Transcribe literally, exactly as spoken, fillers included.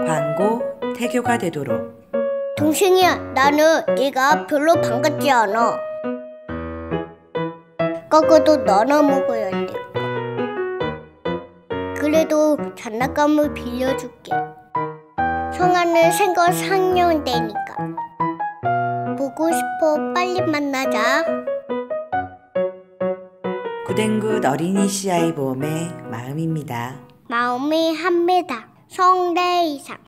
반고 태교가 되도록. 동생이야, 나는 네가 별로 반갑지 않아. 거꾸도 나눠 먹어야 돼. 그래도 장난감을 빌려줄게. 성아는 생거 사 년 되니까. 보고 싶어. 빨리 만나자. 구댕굿 어린이 씨아이 보험의 마음입니다. 마음이 합니다. 성대 이상.